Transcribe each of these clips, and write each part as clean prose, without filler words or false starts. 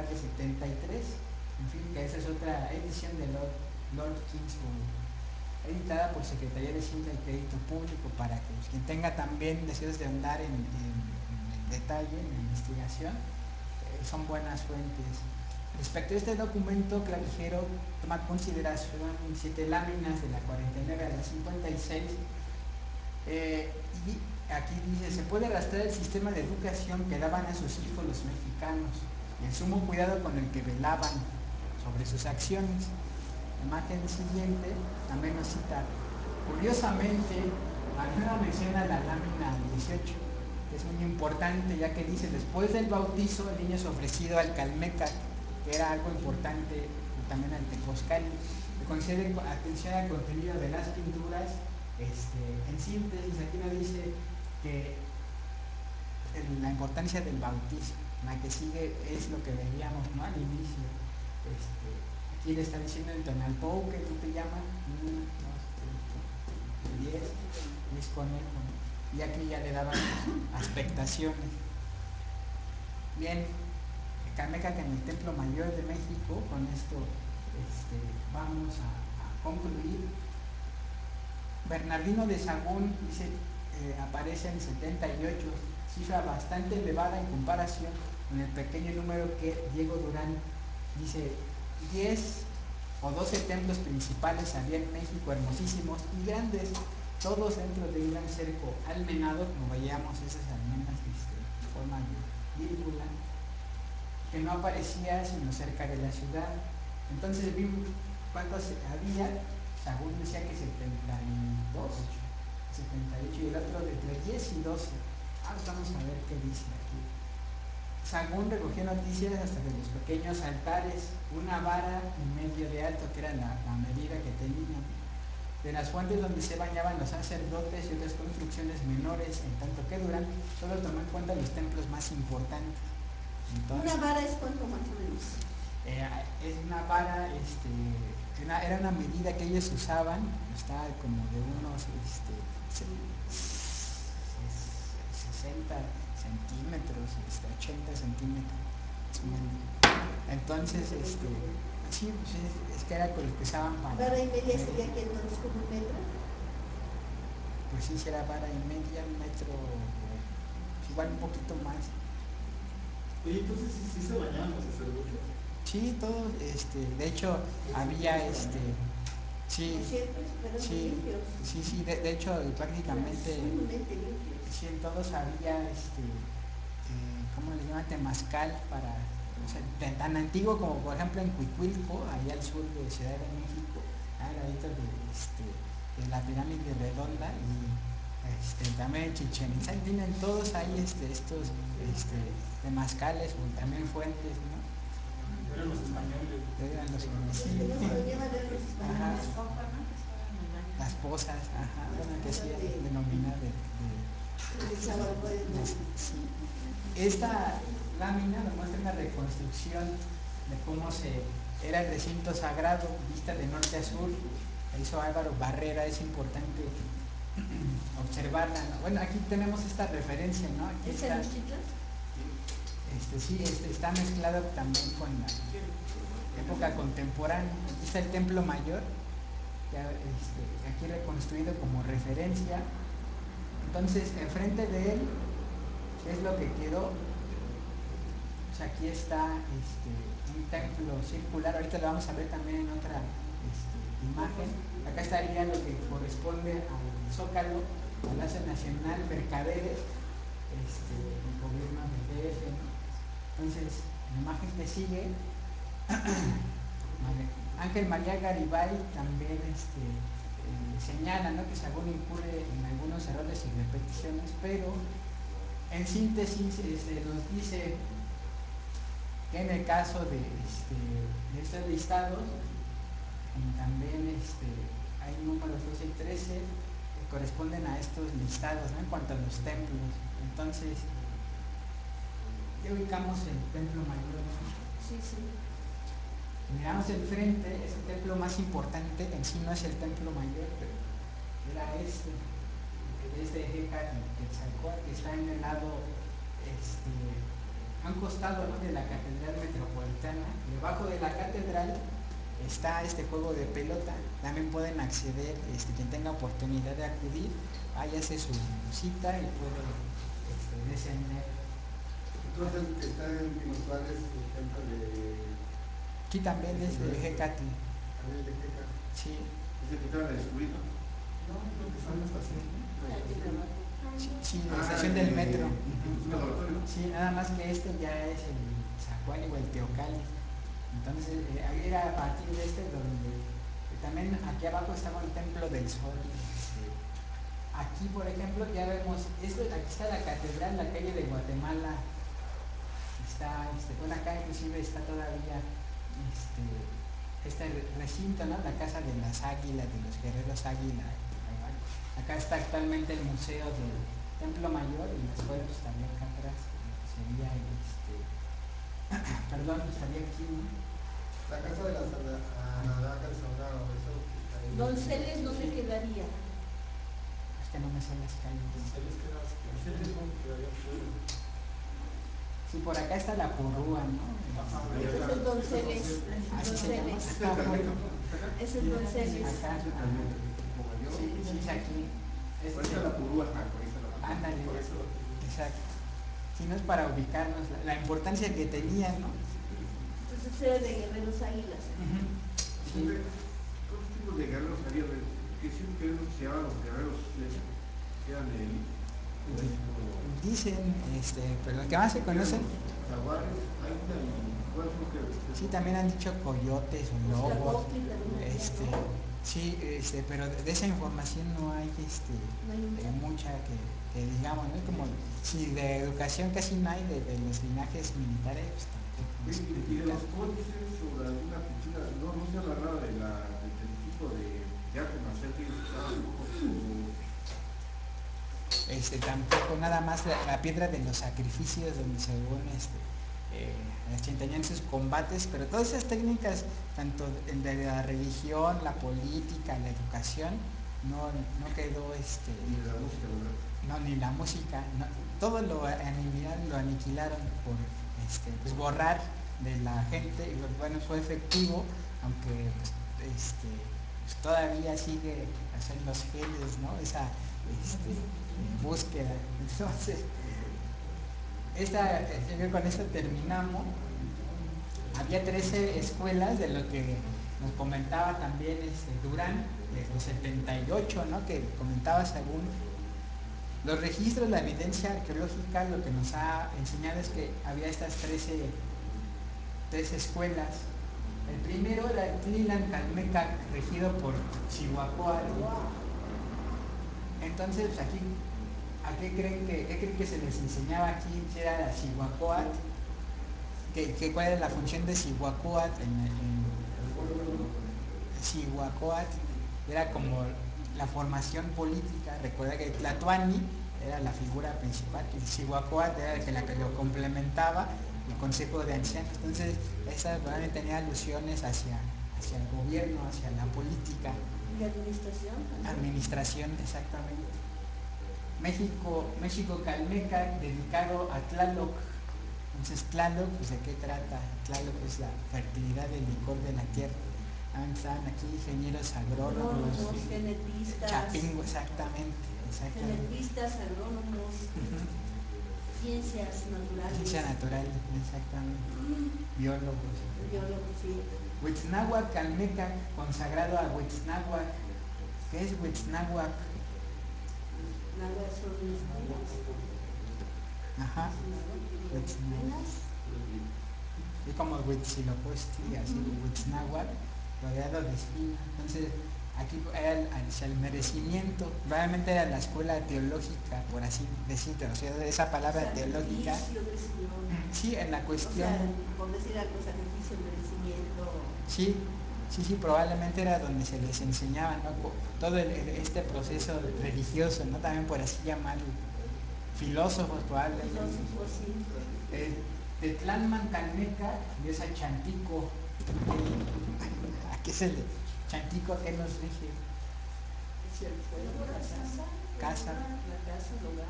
de 73, en fin, que esa es otra edición de Lord Kingsbury, editada por Secretaría de Hacienda y Crédito Público, para que pues, quien tenga también deseos de andar en el detalle, en la investigación, son buenas fuentes. Respecto a este documento, Clavijero toma en consideración 7 láminas de la 49 a la 56, y aquí dice: se puede rastrear el sistema de educación que daban a sus hijos los mexicanos y el sumo cuidado con el que velaban sobre sus acciones. La imagen siguiente también nos cita: curiosamente, Manuela menciona la lámina 18, que es muy importante, ya que dice: después del bautizo el niño es ofrecido al Calmeca, que era algo importante, también al Tepozcali. Le concede atención al contenido de las pinturas. En síntesis, aquí nos dice que la importancia del bautismo. La que sigue es lo que veíamos, ¿no?, al inicio. Aquí le está diciendo en Tonalpou que tú te llamas 1, 2, 3, 10, y es conejo, ¿no? Y aquí ya le daban expectaciones. Bien, Calmeca, que en el Templo Mayor de México. Con esto vamos a concluir. Bernardino de Sahagún dice, aparece en 78, cifra bastante elevada en comparación con el pequeño número que Diego Durán dice: 10 o 12 templos principales había en México, hermosísimos y grandes, todos dentro de un gran cerco almenado, como veíamos esas almenas en forma de vírgula, que no aparecía sino cerca de la ciudad. Entonces vimos cuántos había. Sahagún decía que 72, 78, y el otro de entre 10 y 12. Vamos a ver qué dice aquí. Sahagún recogió noticias hasta de los pequeños altares, 1,5 varas de alto, que era la medida que tenían, de las fuentes donde se bañaban los sacerdotes y otras construcciones menores, en tanto que Durán solo tomó en cuenta los templos más importantes. Entonces, ¿una vara es cuánto más o menos? Es una vara, era una medida que ellos usaban, está como de unos 60 centímetros, 80 centímetros, más o menos. Entonces, sí, pues es que era con lo que usaban para... ¿Vara y media sería aquí entonces como 1 metro? Pues sí, será vara y media, 1 metro, pues igual un poquito más. Oye, entonces sí se bañaban los sacerdotes. Sí, todos, de hecho, había, sí, No siempre, pero muy sí, limpios. sí, de hecho, prácticamente, Sumamente limpios. sí, en todos había, ¿cómo le llaman? Temazcal para, o sea, tan antiguo como, por ejemplo, en Cuicuilco, allá al sur de Ciudad de México, al ladito de la pirámide redonda, y también en Chichén Itzá, tienen todos ahí estos temazcales, o también fuentes, ¿no? Eran los españoles. Eran los, Los sí, que más se bañaban eran los españoles. ajá, las pozas, ajá, bueno, que sí De denomina sí. Esta lámina nos muestra una reconstrucción de cómo era el recinto sagrado, vista de norte a sur. La hizo Álvaro Barrera. Es importante observarla, ¿no? Bueno, aquí tenemos esta referencia, ¿no? Aquí ¿Es está, Tenochtitlan? sí, está mezclado también con la época contemporánea. Aquí está el Templo Mayor, ya, aquí reconstruido como referencia. Entonces, enfrente de él, ¿qué es lo que quedó? Pues aquí está un templo circular. Ahorita lo vamos a ver también en otra imagen. Acá estaría lo que corresponde al Zócalo, Palacio Nacional, Mercaderes, el gobierno del DF, ¿no? Entonces, la imagen que sigue, Ángel María Garibay también señala, ¿no?, que Sahagún incurre en algunos errores y repeticiones, pero en síntesis nos dice que en el caso de estos listados, también hay números 12 y 13 que corresponden a estos listados, ¿no?, en cuanto a los templos. Entonces, ya ubicamos el templo mayor, ¿no? Sí, sí. Si miramos el frente, es el templo más importante. En sí no es el templo mayor, pero era que es de Hécar y Quetzalcóatl, que está en el lado, a un costado, ¿no?, de la Catedral Metropolitana abajo de la catedral está este juego de pelota. También pueden acceder, quien tenga oportunidad de acudir, ahí hace su cita y puede descender. Entonces está en Pinos Suárez el templo de... Aquí también es de Hecate. También de Queca. Sí. Es el que estaba destruido. No, creo que está en la estación. Sí, sí, la Ah, estación del metro. un laboratorio. Sí, nada más que ya es el Zacuali o el Teocalli. Entonces, ahí era a partir de donde también aquí abajo estaba el Templo del Sol. Aquí, por ejemplo, ya vemos, aquí está la catedral, la calle de Guatemala. Está, bueno, acá inclusive está todavía este recinto, ¿no? La casa de las águilas, de los guerreros águila. Acá está actualmente el museo del Templo Mayor y la escuela pues, estaría acá atrás, sería perdón, estaría aquí, ¿no? La casa de las naranjas de Zambrano, eso que está ahí. Donceles, ¿dónde quedaría? Es que no me sé las calles. Donceles quedaría fuera. Sí, por acá está la Porrúa, ¿no? Ese es el Donceles. Así se llama. Donceles. ¿Es el Calmeca? Ese es Donceles. Acá. ¿Es el Calmeca? ¿Tipo mayor? Sí, es aquí. Por eso la purúa. Por eso la purúa. Ándale. Por eso la purúa. Exacto. Si no es para ubicarnos, la importancia que tenía, ¿no? Entonces era de guerreros águilas. Sí. ¿Cuántos tipos de guerreros había? Que siempre que vemos que se llamaban los guerreros flecha, que eran el... Dicen, pero los que más se conocen. Jaguares, águila y... ¿Cuáles son los que...? Sí, también han dicho coyotes o lobos. Huitlacoche también había, ¿no? Sí, pero de esa información no hay No hay mucha que digamos, ¿no? Es como si de educación casi no hay de los linajes militares, pues tampoco. Y de los códices o de alguna pintura, no se habla nada del tipo de arte marcial que ellos usaban, ¿no? Tampoco, nada más la piedra de los sacrificios donde según tenían sus combates, pero todas esas técnicas, tanto de la religión, la política, la educación, no quedó Ni de la música, ¿verdad? no, ni la música, no, todo lo aniquilaron por pues borrar de la gente, y bueno, fue efectivo, aunque pues todavía sigue en los genes, ¿no? Esa búsqueda. Entonces, yo creo que con esto terminamos. Había 13 escuelas de lo que nos comentaba también Durán, de los 78, ¿no? Que comentaba según los registros, la evidencia arqueológica, lo que nos ha enseñado es que había estas 13 escuelas. El primero era el Tlilan Calmecac, regido por Cihuacóatl. Entonces, pues aquí, qué creen que se les enseñaba aquí? Si era la Cihuacóatl, ¿cuál era la función de Cihuacóatl Cihuacóatl era como la formación política. Recuerda que Tlatoani era la figura principal y Cihuacóatl era la que lo complementaba, el consejo de ancianos. Entonces, esa probablemente tenía alusiones hacia el gobierno, hacia la política. ¿Y administración también? Administración, exactamente. México Calmeca, dedicado a Tlaloc. Entonces, Tlaloc, pues ¿de qué trata? Tlaloc es la fertilidad del licor de la tierra. Están aquí ingenieros agrónomos, genetistas. Chapingo, exactamente. Genetistas, agrónomos, ciencias naturales. Ciencia natural, exactamente. Biólogos. Biólogos, sí. Huitznahuac Calmecac, consagrado a Huitznahuac. ¿Qué es Huitznahuac? Náhuatl son espinas. Ajá. Espinas. Es como Huitzilopochtli, así, Huitznahuac, rodeado de espinas. Entonces, aquí era hacia el merecimiento. Realmente era la escuela teológica, por así decirlo. O sea, esa palabra teológica. Sí, en la cuestión. O sea, por decir algo, sacrificio, merecimiento. Sí, probablemente era donde se les enseñaba, ¿no? Todo este proceso religioso, ¿no? También por así llamarlo. Filósofos probablemente. Filósofos, sí. Tetlanman Calmeca, diosa Chantico. ¿A qué se le? Chantico, ¿a qué nos rige? Es el pueblo, la casa. Casa. La casa, el hogar.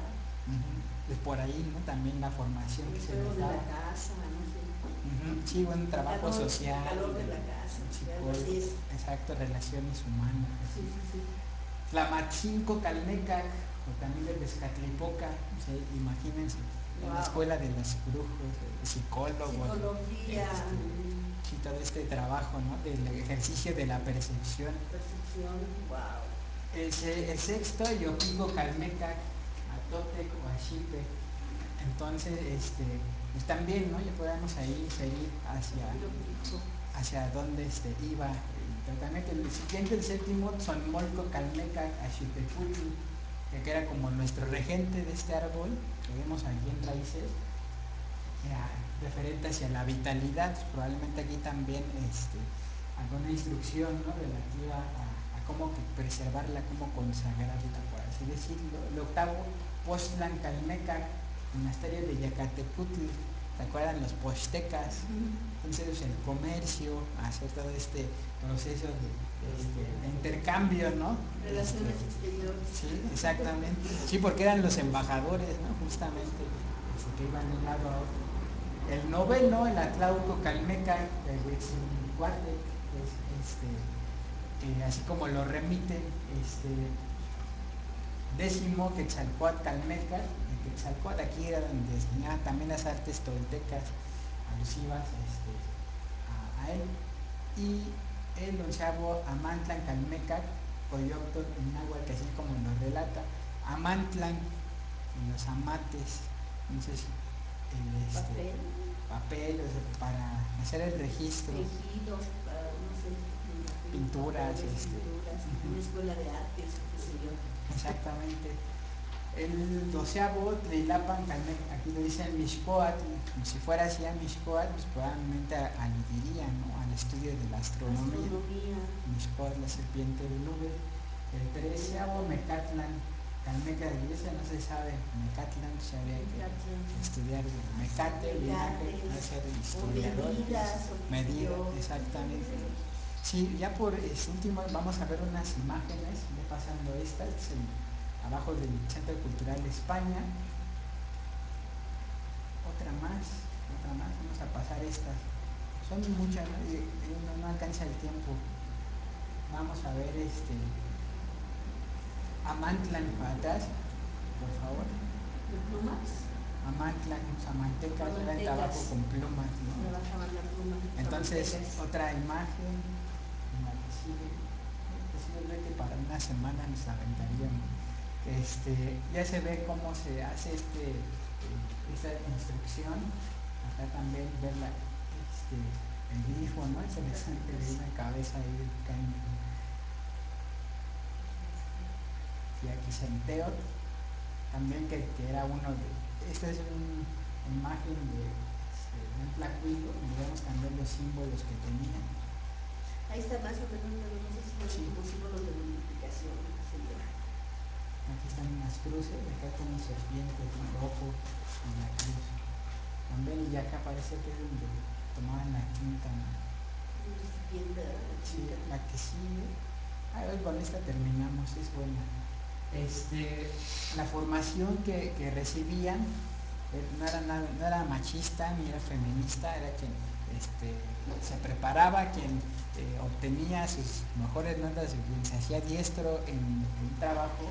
Pues por ahí, ¿no? También la formación que El se fuego les de daba. la casa, no sé. Sí, buen trabajo social, El calor de la casa, algo psicólogo, así es. exacto, relaciones humanas. Sí, sí, sí. Tlamatzinco Calmecac, o también de Tezcatlipoca, sí, imagínense, en la Wow. escuela de los brujos, psicólogos, Psicología, sí, todo este trabajo, ¿no? Del ejercicio de la percepción. percepción, wow. El sexto, Yopico Calmecac, Atotec o Axipe. Entonces, pues también, ¿no? Ya podemos ahí seguir Yo pico. hacia dónde iba el tratamiento. El siguiente, el séptimo, Sonmolco Calmecac Axipecutl, que era como nuestro regente de este árbol que vemos aquí en raíces, referente hacia la vitalidad. Probablemente aquí también alguna instrucción, ¿no? Relativa a cómo preservarla, cómo consagrarla, por así decirlo. El octavo, Postlan Calmecac, monasterio de Yacatecutl. ¿Se acuerdan los postecas? Entonces el comercio, hacer todo este proceso de intercambio, ¿no? Relaciones exteriores. Sí, exactamente. Sí, porque eran los embajadores, ¿no? Justamente, que iban de un lado a otro. El noveno, el Atlauco Calmeca, el Huitzilucuate, que es así como lo remiten, décimo, Quetzalcóatl Calmeca, el Quetzalcóatl, aquí era donde enseñaban también las artes toltecas alusivas a él. Y el onceavo, Amantlan Calmecac, Coyoctol en náhuatl, así como lo relata. Amantlan, en los amates, entonces Papel, papel, o sea, para hacer el registro, tejido, no sé, me imagino. pinturas, Papeles, pinturas, una escuela de artes, qué sé yo. exactamente. El doceavo, Tleilapan Calmecac, aquí lo dice el Mixcoatl. Si fuera así a Mixcoatl, pues probablemente aludiría, ¿no? Al estudio de la astronomía. Astronomía. Mixcoatl, la serpiente de nube. El treceavo, Mecatlan Calmeca de iglesia, no se sabe. Mecatlan, pues habría que estudiar mecate, linaje, no ser O historiador. medidas, o qué sé Medida, yo. exactamente. Sí, ya por último vamos a ver unas imágenes, ya pasando esta, abajo del Centro Cultural de España. Otra más, vamos a pasar estas. Son muchas, no alcanza el tiempo. Vamos a ver Amantlan para atrás, por favor. ¿De plumas? Amantlan, los amantecas eran trabajo Amantecas. con plumas, ¿no? Trabajaban la pluma, los Entonces, amantecas. otra imagen, en la que sigue, pues yo creo que para una semana nos aventaríamos. Ya se ve cómo se hace esta instrucción. Acá también ver el grifo, ¿no? Interesante, de una cabeza ahí del caño. Y aquí Centeot, también que era uno de. Esta es una imagen de un tlacuilo, y vemos también los símbolos que tenía. Ahí está más o menos, pero no sé si son como símbolos de multiplicación, qué sé yo. Aquí están unas cruces, acá tiene serpientes, un rojo y la cruz. También, y acá parece que es donde tomaban la tinta, ¿no? Un recipiente, ¿verdad? La Sí, tinta. la que sigue. Con esta terminamos, es buena. La formación que recibían no era machista ni era feminista, era quien se preparaba, quien obtenía sus mejores notas, quien se hacía diestro en un trabajo,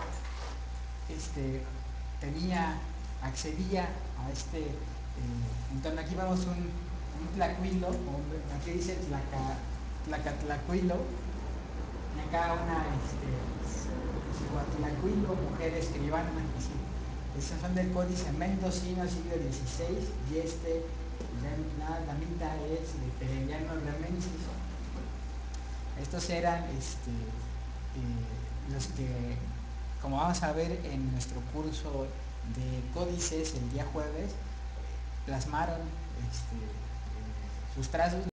accedía a entonces aquí vemos un tlacuilo, aquí dice tlacatlacuilo, y acá una Cihuatlacuilo, mujer escribana, así. Estos son del Códice Mendocino, siglo XVI, y la damita es de Pereliano Remensis. Estos eran los que, como vamos a ver en nuestro curso de códices el día jueves, plasmaron sus trazos